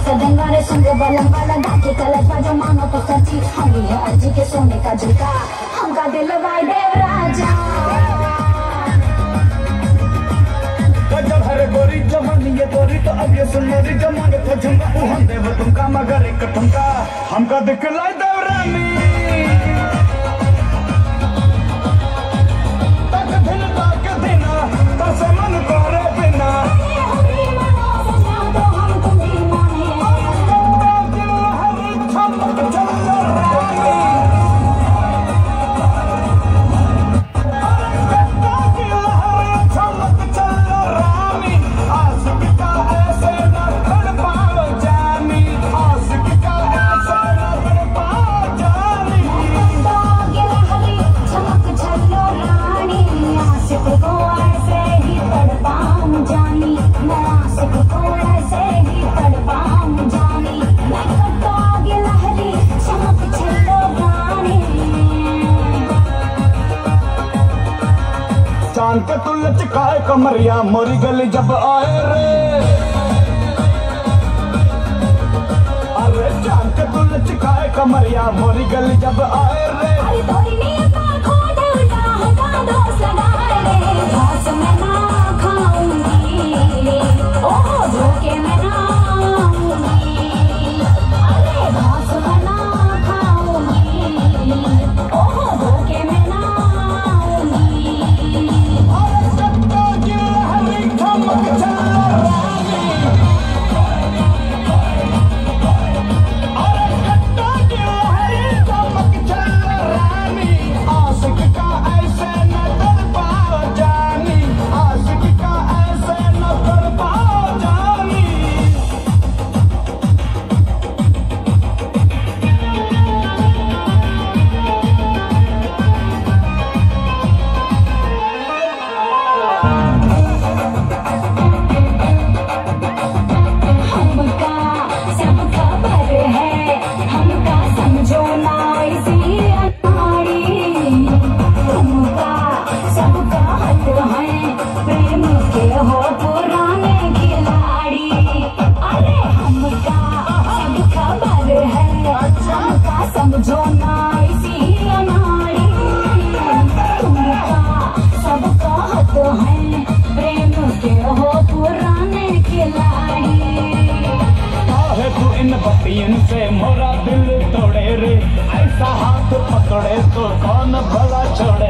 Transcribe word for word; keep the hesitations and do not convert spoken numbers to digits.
सदन वाले सुन बलम वाला धाके कलर का जो मानो तो सच्ची हम है अर्जी के सोने का झुका हमका दिल भाई देव राजा जब हरे गोरी जवानी ये गोरी तो अब ये सुनोरी जमाने तो झुमका वो हम देव तुमका मगर एक ठुमका हमका दिखलाई देव रानी तक दिन तक दिन तस मन करे बिना चांद के तू लचकाए कमरिया मोरी गली जब आए रे अरे चांद के तू लचकाए कमरिया मोरी गली जब आए रे समझो ना इसी अनाड़ी तुमका सबका हक है प्रेम के हो पुराने खिलाड़ी काहे तू इन बतियन से मोरा दिल तोड़े रे ऐसा हाथ पकड़े तो कौन भला छोड़े